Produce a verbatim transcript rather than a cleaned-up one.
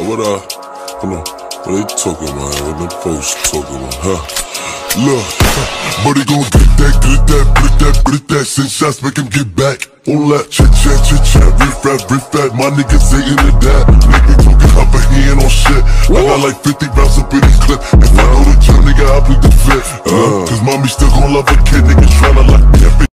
what uh, hold on, what they talking about? What them folks talking about, huh? Look, buddy gon' get that, get that, get that, get that. Send shots, make him get back. All that chit chat, chit chat, riff rap, riff rap. My niggas ain't into that. Nigga talking up and he ain't on shit. I got like fifty rounds up in his clip. If I go to jail, nigga, I'll plead the fifth. Uh, Cause mommy still gon' love a kid, niggas tryna lock me up.